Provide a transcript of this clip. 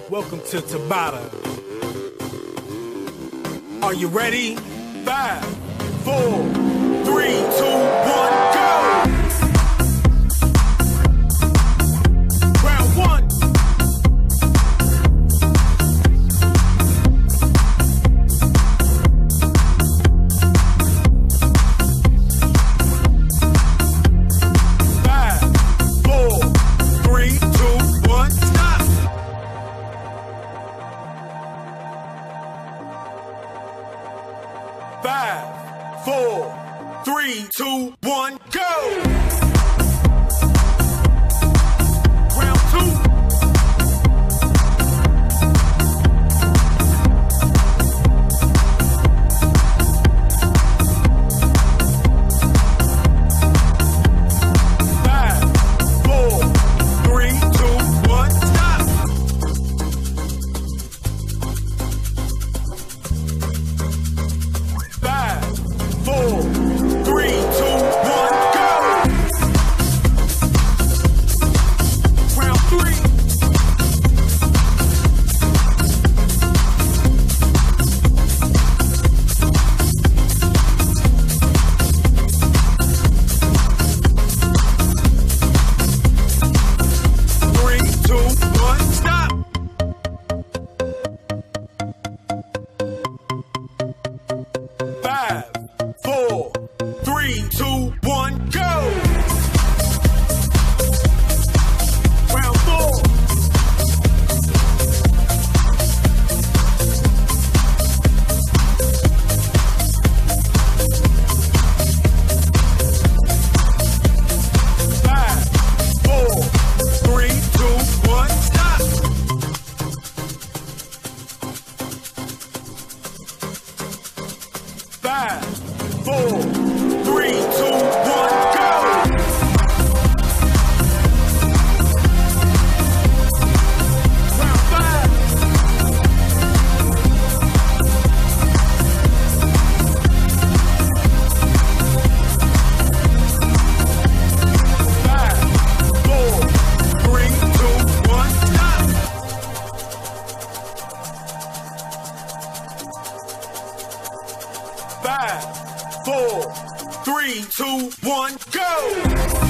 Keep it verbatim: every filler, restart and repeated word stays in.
Welcome to Tabata. Are you ready? Five, four, three, two, one, go! Round one. Five, four, three, two, one, stop! Five, four, three, two, one, go! Round two. Five, four, three, two, one, stop! Five, four, three, two, one, go! Round three. Three, two, one, stop! Five, four, three, two, one, go! Round four. Five, four, three, two, one, stop! Five, four, three, two, one, go! Round five. Five, four, three, two, one, stop! Five, four, three, two, one, go!